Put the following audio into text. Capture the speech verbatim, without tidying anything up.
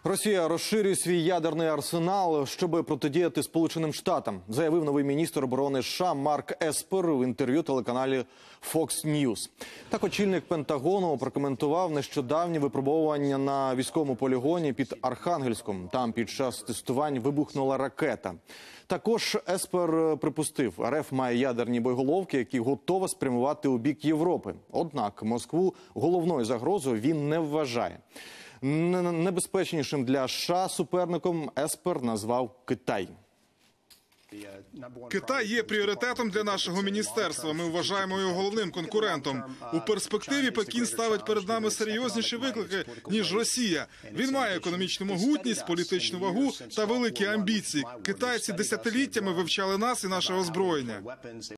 Росія розширює свій ядерний арсенал, щоб протидіяти Сполученим Штатам, заявив новий міністр оборони США Марк Еспер в інтерв'ю телеканалі Fox News. Так очільник Пентагону прокоментував нещодавні випробовування на військовому полігоні під Архангельськом. Там під час тестувань вибухнула ракета. Також Еспер припустив, РФ має ядерні боєголовки, які готова спрямувати у бік Європи. Однак Москву головною загрозою він не вважає. Небезпечнішим для США суперником Еспер назвав Китай. Китай є пріоритетом для нашого міністерства. Ми вважаємо його головним конкурентом. У перспективі Пекін ставить перед нами серйозніші виклики, ніж Росія. Він має економічну могутність, політичну вагу та великі амбіції. Китайці десятиліттями вивчали нас і наше озброєння.